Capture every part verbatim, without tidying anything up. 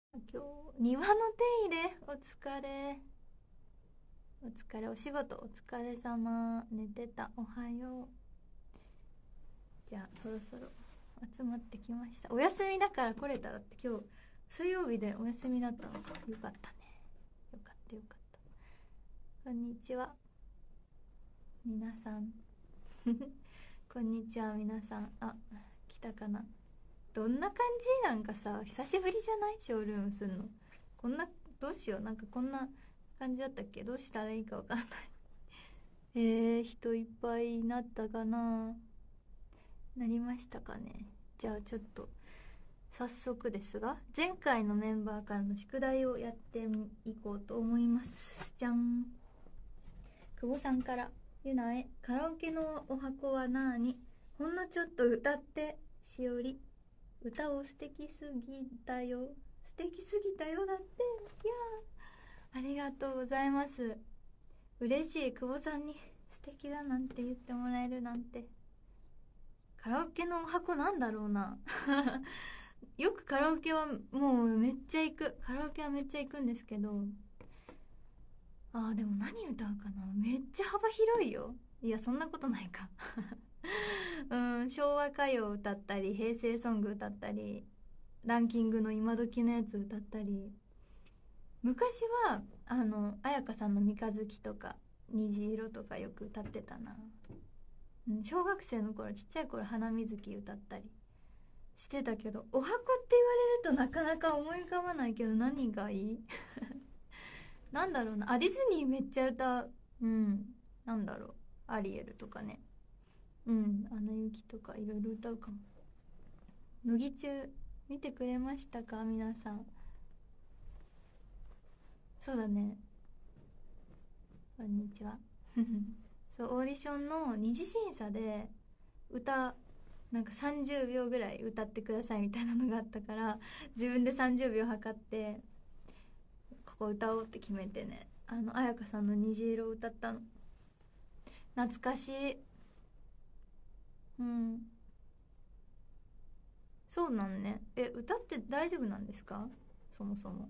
今日庭の手入れお疲れお疲れ、お仕事お疲れ様。寝てた、おはよう。じゃあそろそろ集まってきました。お休みだから来れた。だって今日水曜日でお休みだったのか。よかったね、よかったよかった。こんにちは皆さんこんにちは皆さん。あ、来たかな。どんな感じなんかさ、久しぶりじゃない？ショールームすんの。こんな、どうしよう、なんかこんな感じだったっけ？どうしたらいいかわかんないえー、人いっぱいになったかな？なりましたかね。じゃあちょっと早速ですが、前回のメンバーからの宿題をやっていこうと思います。じゃん。久保さんから。ゆなえ、カラオケのお箱はなーに？ほんのちょっと歌ってしおり。歌を素敵すぎたよ、素敵すぎたよだって。いやー、ありがとうございます。嬉しい。久保さんに素敵だなんて言ってもらえるなんて。カラオケのお箱なんだろうなよくカラオケはもうめっちゃ行く、カラオケはめっちゃ行くんですけど、あーでも何歌うかな。めっちゃ幅広いよ。いやそんなことないかうん昭和歌謡歌ったり、平成ソング歌ったり、ランキングの今時のやつ歌ったり。昔はあの彩香さんの三日月とか虹色とかよく歌ってたな。小学生の頃、ちっちゃい頃花水木歌ったりしてたけど、お箱って言われるとなかなか思い浮かばないけど、何がいいなんだろうなあ、ディズニーめっちゃ歌う。うん、なんだろう、アリエルとかね。うん、アナ雪とかいろいろ歌うかも。乃木中見てくれましたか皆さん。そうだね、こんにちはそうオーディションの二次審査で歌なんかさんじゅうびょうぐらい歌ってくださいみたいなのがあったから、自分でさんじゅうびょう測ってここ歌おうって決めてね、あの彩香さんの虹色を歌ったの。懐かしい。うん、そうなんね。え、歌って大丈夫なんですか？そもそも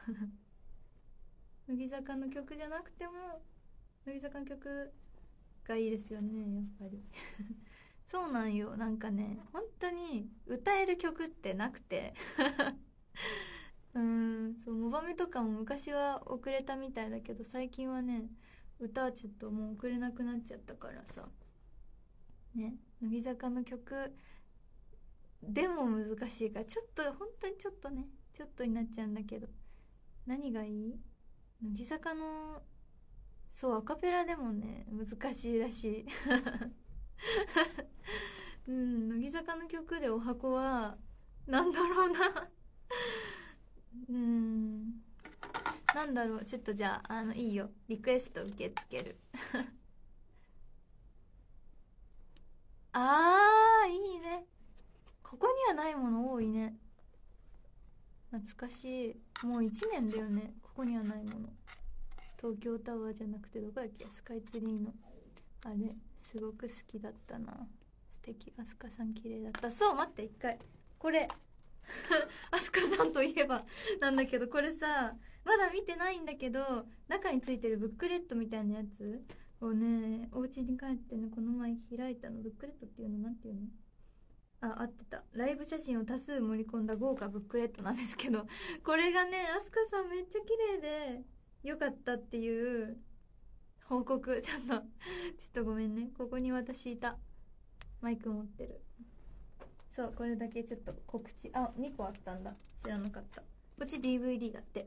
乃木坂の曲じゃなくても乃木坂の曲がいいですよね、やっぱりそうなんよ。なんかね、本当に歌える曲ってなくてうーん、そう、モバメとかも昔は遅れたみたいだけど、最近はね、歌はちょっともう遅れなくなっちゃったからさ。ね、乃木坂の曲でも難しいから、ちょっと、本当にちょっとね、ちょっとになっちゃうんだけど。何がいい？乃木坂の、そう、アカペラでもね、難しいらしいうん、乃木坂の曲でお箱は、なんだろうなうん、なんだろう、ちょっとじゃあ、あの、いいよ。リクエスト受け付けるあー、いいね。ここにはないもの多いね。懐かしい。もういちねんだよね、ここにはないもの。東京タワーじゃなくてどこだっけ、スカイツリーのあれ、すごく好きだったな。素敵。アスカさん綺麗だった。そう、待って、一回これアスカさんといえばなんだけど、これさまだ見てないんだけど、中についてるブックレットみたいなやつをね、お家に帰ってね、この前開いたの。ブックレットっていうの、なんていうの、あ、合ってた。ライブ写真を多数盛り込んだ豪華ブックレットなんですけど、これがね、アスカさんめっちゃ綺麗でよかったっていう報告。ちょっとちょっとごめんね、ここに私いた。マイク持ってる。そう、これだけちょっと告知。あ、にこあったんだ、知らなかった。こっち ディーブイディー だって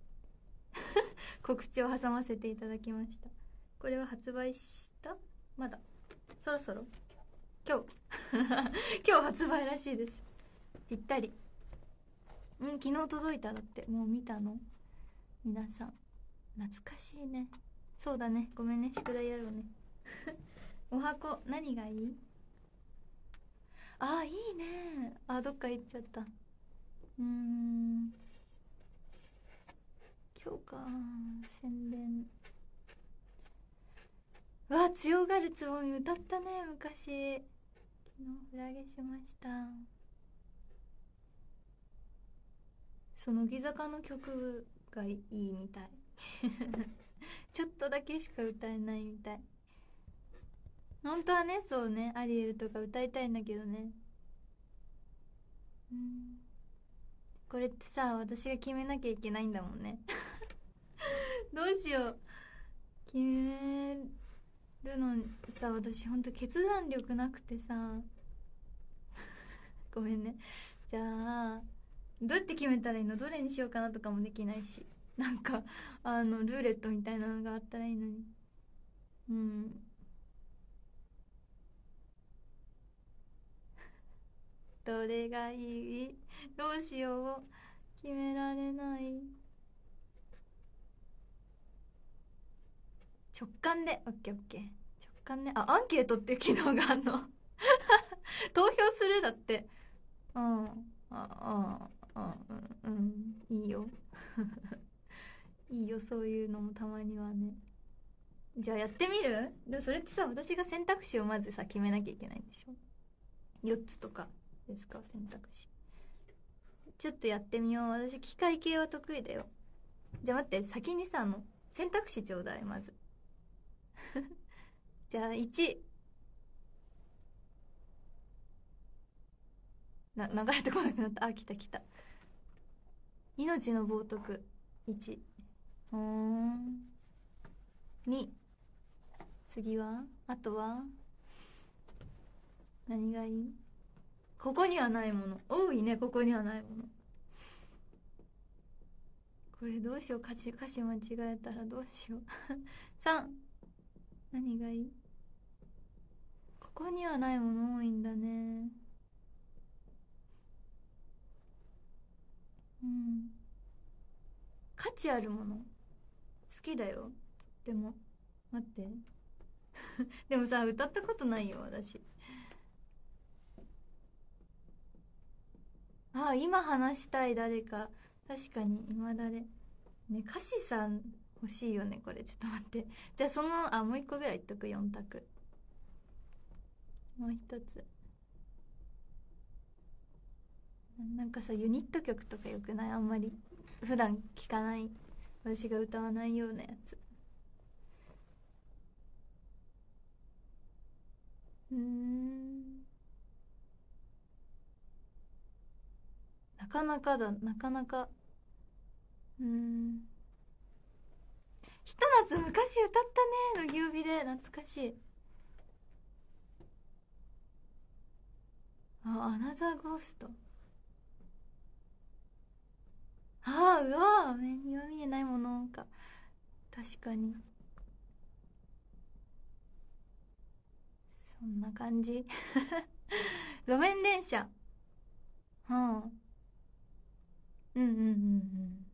告知を挟ませていただきました。これは発売した？まだそろそろ、今日今日発売らしいです。ぴったり。うん、昨日届いた。だって。もう見たの皆さん。懐かしいね。そうだね、ごめんね、宿題やろうねお箱何がいい？あー、いいね。あ、どっか行っちゃった。うーん、今日か。宣伝。うわ、強がるつぼみ歌ったね、昔。昨日フラゲしました。 その乃木坂の曲がいいみたいちょっとだけしか歌えないみたい。本当はね、そうね、アリエルとか歌いたいんだけどね。うん、これってさ、私が決めなきゃいけないんだもんねどうしよう。決めるのさ、私ほんと決断力なくてさごめんね。じゃあどうやって決めたらいいの？どれにしようかなとかもできないし、なんかあのルーレットみたいなのがあったらいいのに。うん、どれがいい？どうしよう、決められない。直感で。オッケーオッケー。直感ね。あ、アンケートっていう機能があんの投票するだって。うん、あああ、うん、うん、いいよいいよ、そういうのもたまにはね。じゃあやってみる？でもそれってさ、私が選択肢をまずさ決めなきゃいけないんでしょ。よっつとかですか、選択肢。ちょっとやってみよう。私機械系は得意だよ。じゃあ待って、先にさ、あの選択肢ちょうだい、まずじゃあいち。な流れてこなくなった。あ、来た来た。命の冒涜いち。うーん。に。次は、あとは何がいい？ここにはないもの。多いね、ここにはないもの。これどうしよう。歌詞歌詞間違えたらどうしようさん。何がいい？ここにはないもの多いんだね。うん、価値あるもの好きだよ。でも待ってでもさ、歌ったことないよ私。ああ、今話したい誰か。確かに今誰ね。歌詞さん欲しいよね。これちょっと待って。じゃあその、あ、もう一個ぐらい言っとく。よん択。もう一つ。なんかさ、ユニット曲とかよくない？あんまり普段聞かない、私が歌わないようなやつ。うーん、なかなかだ。なかなか。うーん、ひと夏昔歌ったね、乃木帯で。懐かしい。あ、アナザーゴースト。ああ、うわー、目には見えないものか。確かにそんな感じ路面電車。はあ、うんうんうん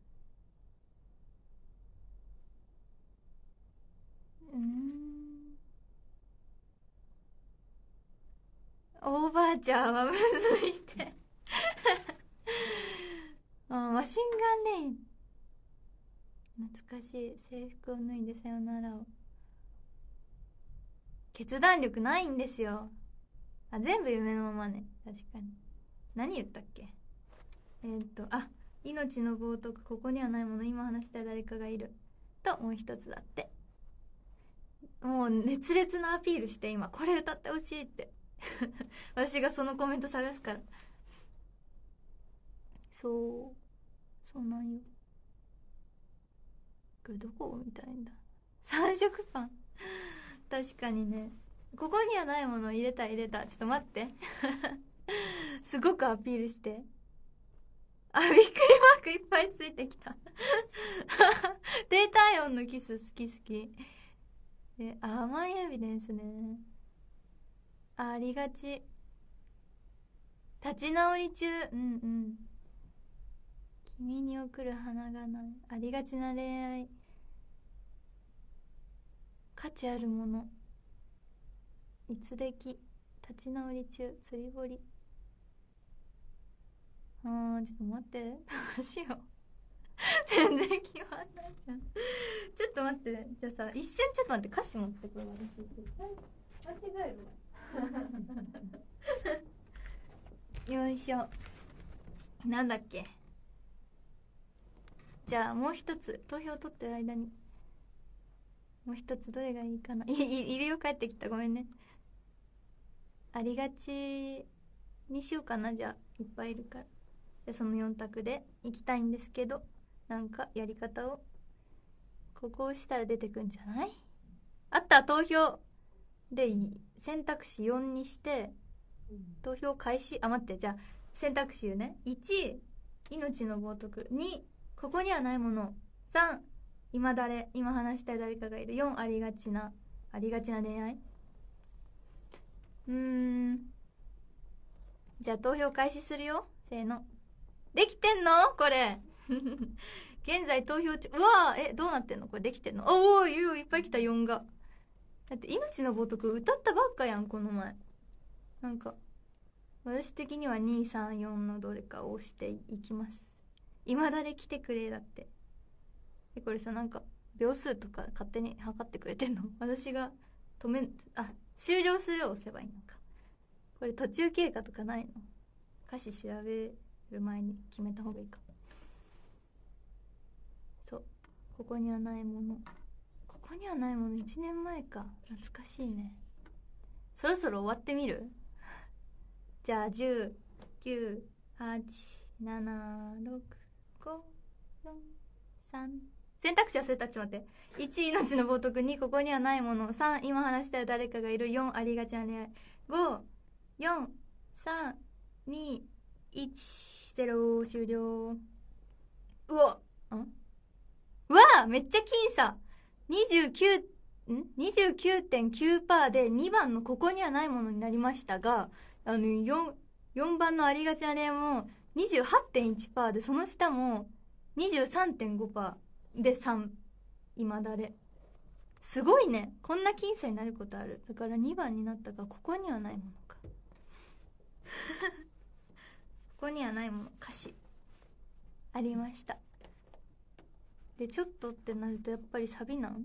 うん。うーん、オーバーチャーはむずいってあ、マシンガンレイン。懐かしい。制服を脱いでさよならを。決断力ないんですよ。あ、全部夢のままね。確かに。何言ったっけ？えー、っとあ、命の冒涜、ここにはないもの、今話したい誰かがいる、ともう一つだって。もう熱烈なアピールして、今これ歌ってほしいって私がそのコメント探すから。そうそうなんよ。これどこみたいんだ。三色パン確かにね。ここにはないもの入れた入れた。ちょっと待ってすごくアピールして。あ、びっくりマークいっぱいついてきた低体温のキス好き好き。え、甘いエビデンスね。あ、ありがち。立ち直り中。うんうん。君に送る花がない。ありがちな恋愛。価値あるもの。いつでき。立ち直り中。釣り堀。あー、ちょっと待って。どうしよう全然決まんないじゃんちょっと待って。じゃあさ、一瞬ちょっと待って。歌詞持ってこれ。私絶対間違えるわよいしょ。なんだっけ。 じゃあもう一つ投票取ってる間にもう一つどれがいいかな。いいいるよ、帰ってきた、ごめんね。ありがちにしようかな。じゃあいっぱいいるから。じゃあそのよん択でいきたいんですけど、なんかやり方をここを押したら出てくんじゃない？あった。投票で選択肢よんにして投票開始。あ、待って、じゃあ選択肢言うね。いち、命の冒涜。に、ここにはないもの。さん、今誰、今話したい誰かがいる。よん、ありがちなありがちな恋愛。うーんじゃあ投票開始するよ。せーの。できてんのこれ現在投票中。うわー、えどうなってんのこれ。できてんの？おお、いいっぱい来た。よんが。だって命の冒涜歌ったばっかやんこの前。なんか私的にはにさんよんのどれかを押していきます。今誰来てくれだって。えこれさ、なんか秒数とか勝手に測ってくれてんの？私が止めあ終了するを押せばいいのか。これ途中経過とかないの？歌詞調べる前に決めた方がいいか。そう、ここにはないもの。ここにはないものいちねんまえか。懐かしいね。そろそろ終わってみる？じゃあじゅう、きゅう、はち、なな、ろく、ご、よん、さん。選択肢忘れた。ちょっと待って。いち、命の冒涜。に、ここにはないもの。さん、今話したら誰かがいる。よん、ありがちな恋愛。ご、よん、さん、に、いち、ゼロ。終了。うわんうわめっちゃ僅差。にじゅうきゅう、ん にじゅうきゅうてんきゅうパーセント でにばんのここにはないものになりましたが、あの 4, よんばんのありがちな恋愛も にじゅうはちてんいちパーセント で、その下も にじゅうさんてんごパーセント でさん、今誰。すごいね。こんな僅差になることある。だからにばんになったが、ここにはないものかここにはないもの、歌詞ありました。でちょっとってなるとやっぱりサビなん？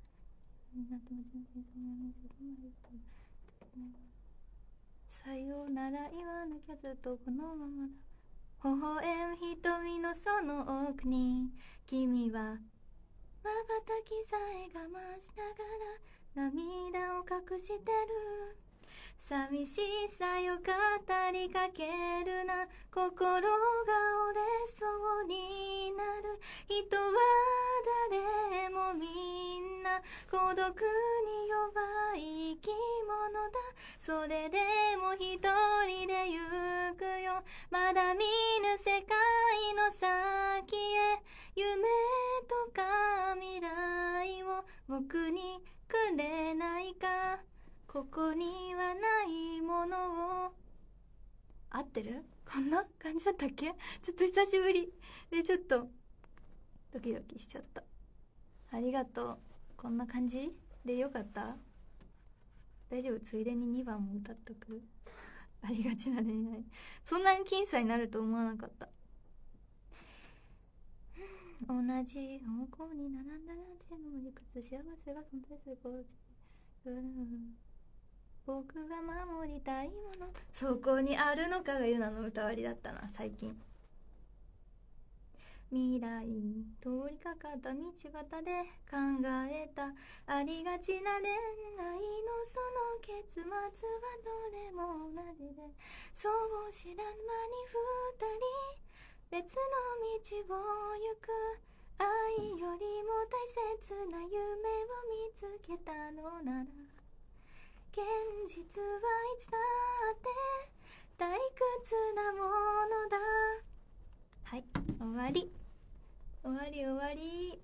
さようなら言わなきゃずっとこのままだ。微笑む瞳のその奥に君は瞬きさえ我慢しながら涙を隠してる。寂しさよ語りかけるな。心が折れそうになる。人は誰もみんな孤独に弱い生き物だ。それでも一人で行くよ。まだ見ぬ世界の先へ。夢とか未来を僕にくれないか。ここにはないものを。合ってる？こんな感じだったっけ？ちょっと久しぶりでちょっとドキドキしちゃった。ありがとう。こんな感じでよかった？大丈夫？ついでににばんも歌っとく。ありがちな恋愛。そんなに僅差になると思わなかった。同じ方向に並んだランチのいくつ幸せが存在する心地、うん僕が守りたいものそこにあるのかがユナの歌割りだったな最近。未来通りかかった道端で考えたありがちな恋愛のその結末はどれも同じで、そう知らぬ間に二人別の道を行く。愛よりも大切な夢を見つけたのなら、現実はいつだって退屈なものだ。はい、終わり終わり終わり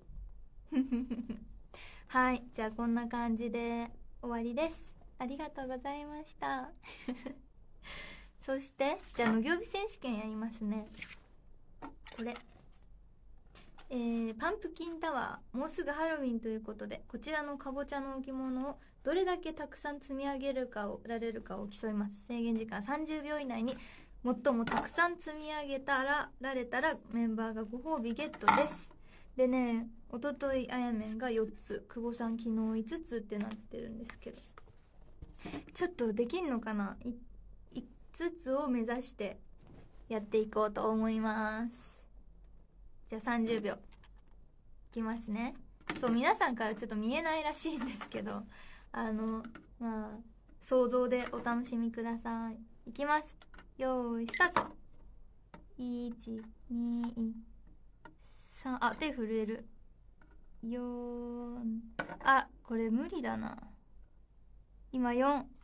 はい、じゃあこんな感じで終わりです。ありがとうございましたそしてじゃあの行日選手権やりますね。これえー、パンプキンタワー、もうすぐハロウィンということで、こちらのかぼちゃの置物をどれだけたくさん積み上げるかをられるかを競います。制限時間さんじゅうびょう以内に最もたくさん積み上げたらられたらメンバーがご褒美ゲットです。でね、おとといあやめんがよっつ、久保さん昨日いつつってなってるんですけど、ちょっとできんのかな。 い, いつつを目指してやっていこうと思います。 じゃあさんじゅうびょういきますね。そう、皆さんからちょっと見えないらしいんですけど、あのまあ想像でお楽しみください。いきます。よーいスタート。いちにさん、あ、手震える。よん、あ、これ無理だな。今よん、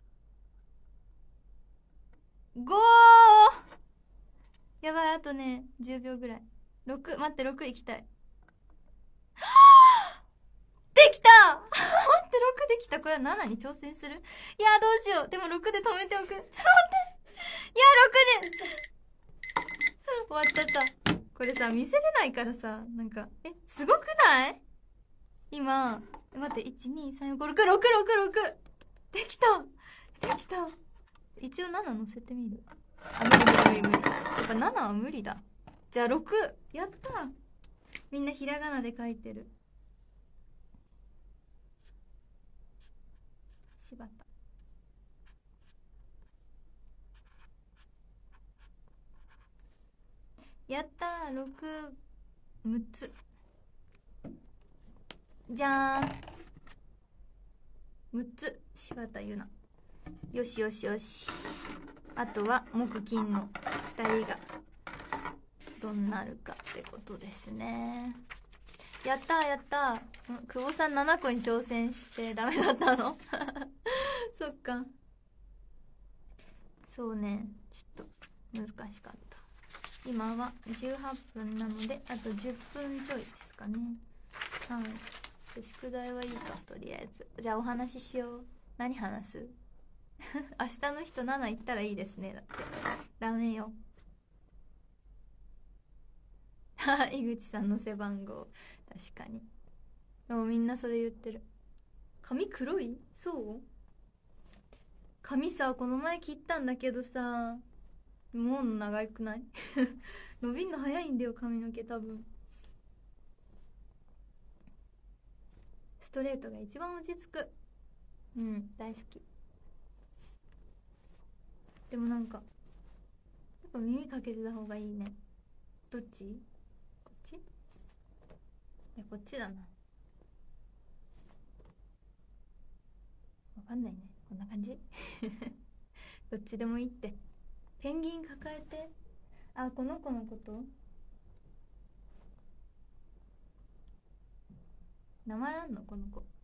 ご、やばい、あとねじゅうびょうぐらい。ろく、待って、ろくいきたい。できた待って、ろくできた。これはななに挑戦する？いやー、どうしよう。でもろくで止めておく。ちょっと待って。いやー、ろくで終わっちゃった。これさ、見せれないからさ、なんか、え、すごくない？今、待って、いち、に、さん、よん、ご、ろく、ろく、ろく、ろく。できたできた。一応なな乗せてみる。あ、無理無理無理無理。やっぱななは無理だ。じゃあろく。やった。みんなひらがなで書いてる。柴田。やったー。ろく、むっつ。じゃーん。むっつ。柴田ゆな。よしよしよし。あとは木金のふたりがどうなるかってことですね。やったーやったー。久保さんななこに挑戦してダメだったのそっか。そうね、ちょっと難しかった。今はじゅうはっぷんなのであとじゅっぷんちょいですかね。はい。宿題はいいか、とりあえず。じゃあお話ししよう。何話す？明日の人なな行ったらいいですね。だってダメよ。井口さんの背番号、確かに。でもみんなそれ言ってる。髪黒い？そう？髪さ、この前切ったんだけどさ、もう長くない？伸びんの早いんだよ、髪の毛。多分ストレートが一番落ち着く。うん、大好き。でもなんかやっぱ耳かけてた方がいいね。どっち？こっち？いや、こっちだな。わかんないね。こんな感じ。どっちでもいいって。ペンギン抱えて。あ、この子のこと？名前あんのこの子？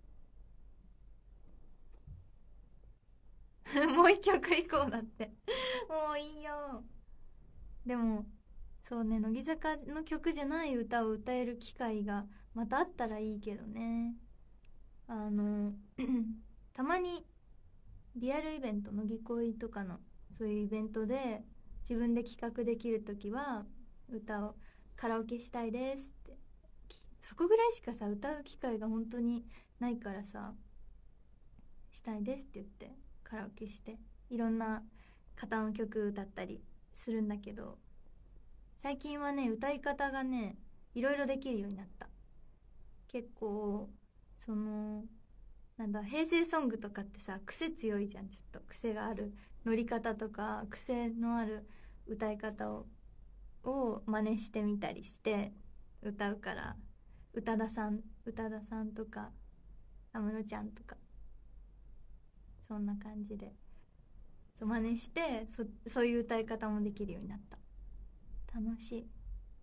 もう一曲行こう。だってもういいよ。でもそうね、乃木坂の曲じゃない歌を歌える機会がまたあったらいいけどね。あのたまにリアルイベント、乃木恋とかのそういうイベントで自分で企画できる時は歌をカラオケしたいですって、そこぐらいしかさ歌う機会が本当にないからさ、したいですって言ってカラオケしていろんな方の曲歌ったりするんだけど、最近はね歌い方がねいろいろできるようになった。結構そのなんだ、平成ソングとかってさ癖強いじゃん。ちょっと癖がある乗り方とか癖のある歌い方をを真似してみたりして歌うから、宇多田さん宇多田さんとか安室ちゃんとかそんな感じでそう真似して、そそういう歌い方もできるようになった。楽しい。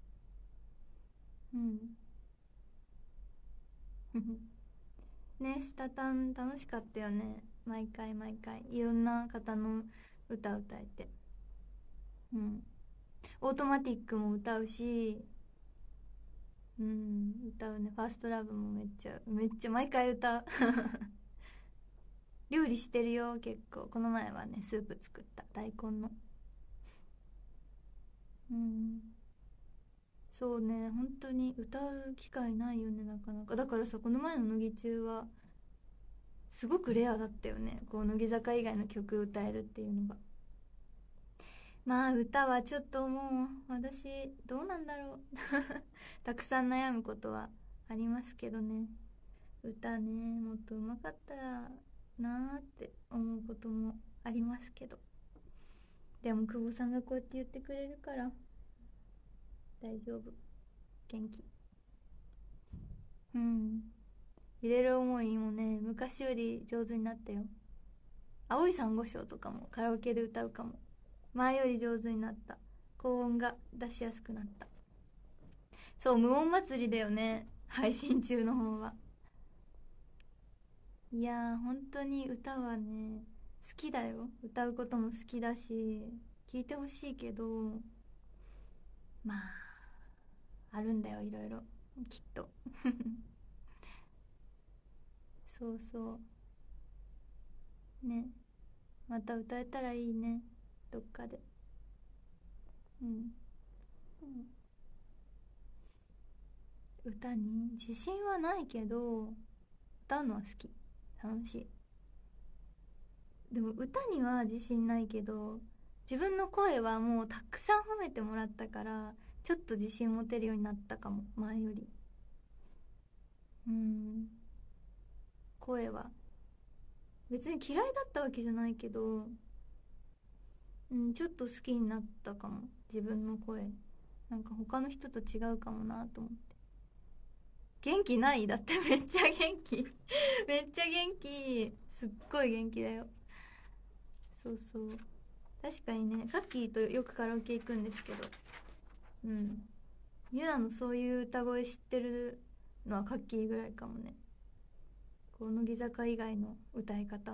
うんね、スタタン楽しかったよね。毎回毎回いろんな方の歌歌えて。うん、オートマティックも歌うし、うん、歌うね。ファーストラブもめっちゃめっちゃ毎回歌う。料理してるよ結構。この前はねスープ作った、大根の。うん、そうね、本当に歌う機会ないよね、なかなか。だからさ、この前の乃木中はすごくレアだったよね、こう乃木坂以外の曲歌えるっていうのが。まあ歌はちょっともう私どうなんだろう。たくさん悩むことはありますけどね。歌ね、もっと上手かったらなーって思うこともありますけど、でも久保さんがこうやって言ってくれるから大丈夫。 元気。うん、入れる思いもね昔より上手になったよ。青い珊瑚礁とかもカラオケで歌うかも。前より上手になった。高音が出しやすくなった。そう、無音祭りだよね、配信中の方は。いやー本当に歌はね好きだよ。歌うことも好きだし聞いてほしいけど、まああるんだよいろいろきっとそうそうね、また歌えたらいいねどっかで。うん、うん、歌に自信はないけど歌うのは好き。楽しい。でも歌には自信ないけど自分の声はもうたくさん褒めてもらったからちょっと自信持てるようになったかも前より。うん、声は別に嫌いだったわけじゃないけど、うん、ちょっと好きになったかも自分の声。なんか他の人と違うかもなと思って。元気ない？だってめっちゃ元気めっちゃ元気、すっごい元気だよ。そうそう、確かにね、カッキーとよくカラオケ行くんですけど、うん、ユナのそういう歌声知ってるのはカッキーぐらいかもね。こう乃木坂以外の歌い方、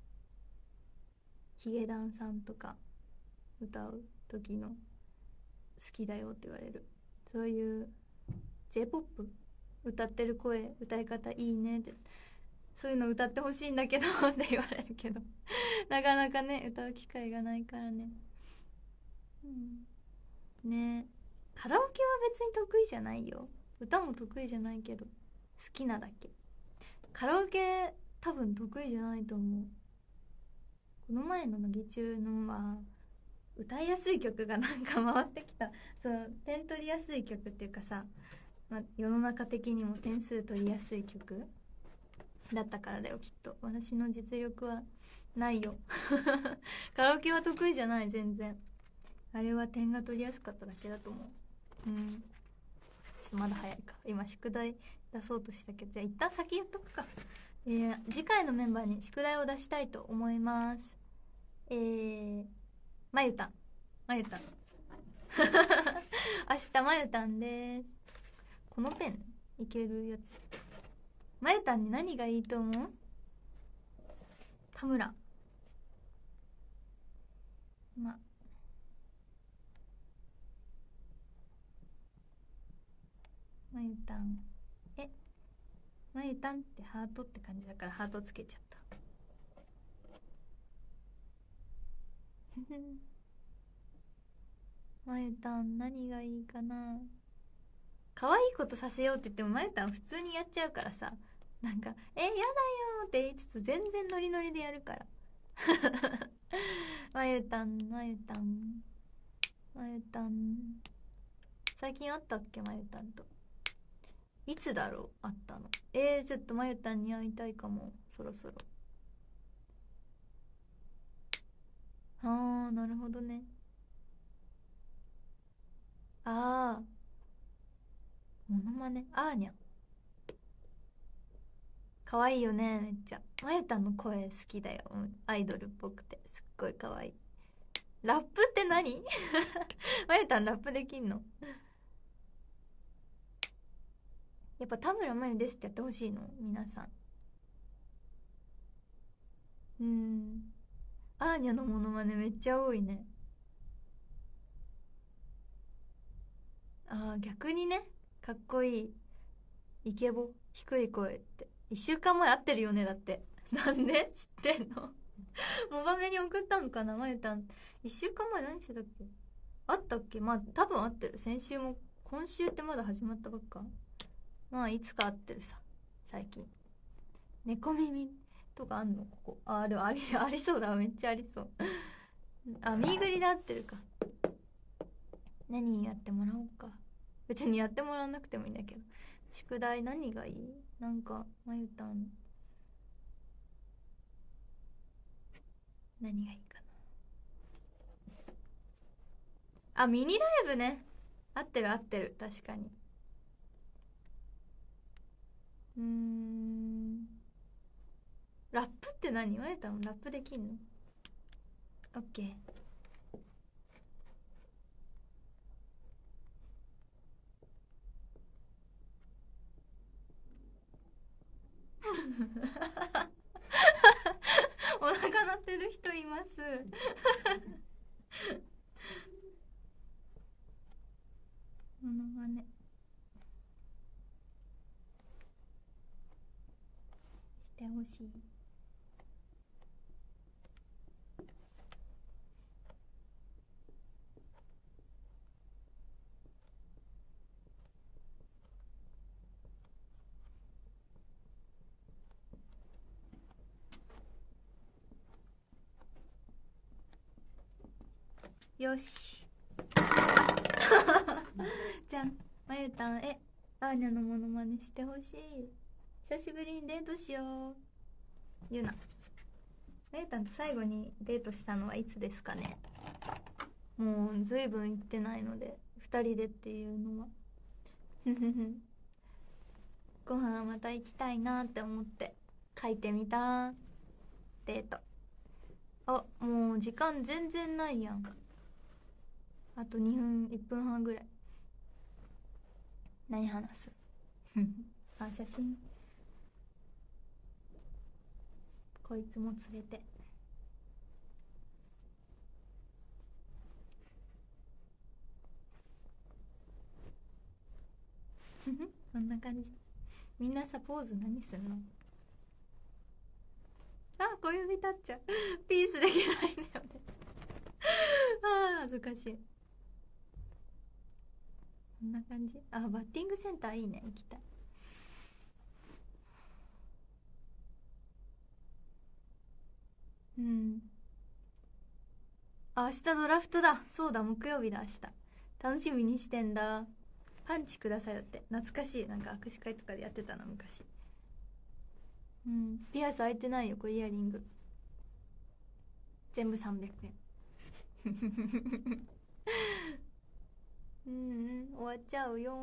ヒゲダンさんとか歌う時の好きだよって言われる。そういう ジェイポップ 歌ってる声、歌い方いいねって、そういうの歌ってほしいんだけどって言われるけどなかなかね歌う機会がないからね。うん、ね、カラオケは別に得意じゃないよ。歌も得意じゃないけど好きなだけ。カラオケ多分得意じゃないと思う。この前の乃木中のは歌いやすい曲がなんか回ってきた。そう点取りやすい曲っていうかさ、まあ、世の中的にも点数取りやすい曲だったからだよきっと。私の実力はないよカラオケは得意じゃない全然。あれは点が取りやすかっただけだと思う。うん、ちょっとまだ早いか、今宿題出そうとしたけど、じゃあ一旦先言っとくか。えー、次回のメンバーに宿題を出したいと思います。えー、まゆたんまゆたん明日まゆたんです。このペンいけるやつ。まゆたんに何がいいと思う？田村ままゆたん、えまゆたんってハートって感じだからハートつけちゃったまゆたん何がいいかな。可愛いことさせようって言ってもまゆたん普通にやっちゃうからさ、なんか「えやだよ」って言いつつ全然ノリノリでやるからまゆたんまゆたんまゆたん、最近会ったっけまゆたんと。いつだろう会ったの。えー、ちょっとまゆたんに会いたいかもそろそろ。あーなるほどね。あーモノマネあーにゃん可愛いよねめっちゃ。まゆたんの声好きだよ、アイドルっぽくてすっごい可愛い。ラップって何まゆたんラップできんの？やっぱ田村まゆですってやってほしいの皆さん。うん、アーニャのモノマネめっちゃ多いね。あー逆にね、かっこいいイケボ低い声っていっしゅうかんまえ会ってるよねだって。なんで知ってんのモバメに送ったのかなまゆたん。いっしゅうかんまえ何してたっけ？あったっけ？まあ多分会ってる。先週も今週ってまだ始まったばっか。まあいつか会ってるさ最近。猫耳とかあんのここ。あでもありありそうだ、めっちゃありそうあミーグリで会ってるか。何やってもらおうか。別にやってもらわなくてもいいんだけど。宿題何がいい？なんかまゆたん何がいいかな。あミニライブね。合ってる合ってる確かに。 って何？まゆたんもラップできんの？オッケー。お腹鳴ってる人いますモノマネしてほしい。よしじゃん、まゆたん、えアーニャのモノマネしてほしい。久しぶりにデートしよう。ゆな、まゆたんと最後にデートしたのはいつですかね。もうずいぶん行ってないので、ふたりでっていうのはご飯また行きたいなって思って書いてみた。デート。あ、もう時間全然ないやん。あとにふん、いっぷんはんぐらい。何話すあ、写真。こいつも連れてこんな感じ。みんなさ、ポーズ何すんの？あ、小指立っちゃうピースできないんだよねあー恥ずかしい。こんな感じ。あ、バッティングセンターいいね、行きたい。うん。あ、明日ドラフトだ。そうだ、木曜日だ。明日楽しみにしてんだ。パンチくださいだって。懐かしい。なんか握手会とかでやってたな、昔。うん。ピアス開いてないよ、これイヤリング全部さんびゃくえんうん、うん、終わっちゃうよ。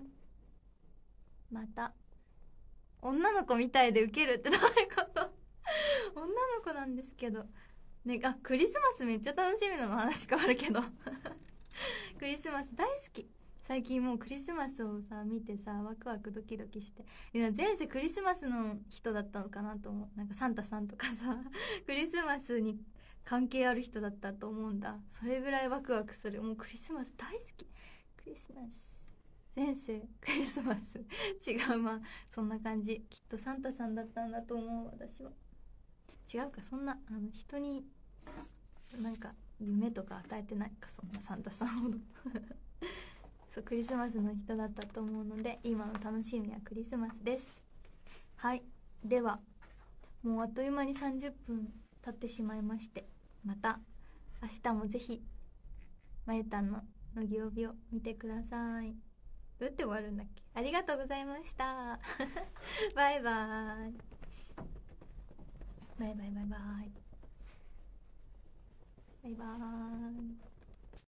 また女の子みたいでウケるってどういうこと女の子なんですけどね。あ、クリスマスめっちゃ楽しみなの。話変わるけどクリスマス大好き。最近もうクリスマスをさ見てさ、ワクワクドキドキして、いや前世クリスマスの人だったのかなと思う。なんかサンタさんとかさクリスマスに関係ある人だったと思うんだ。それぐらいワクワクする。もうクリスマス大好き。クリスマス前世クリスマス違う、まあそんな感じ。きっとサンタさんだったんだと思う、私は。違うか、そんなあの人になんか夢とか与えてないか、そんなサンタさんほどそう、クリスマスの人だったと思うので、今の楽しみはクリスマスです。はい、ではもうあっという間にさんじゅっぷん経ってしまいまして、また明日もぜひまゆたんの乃木帯を見てください。どうやって終わるんだっけ。ありがとうございましたバイバーイバイバイバイバイバイバーイ。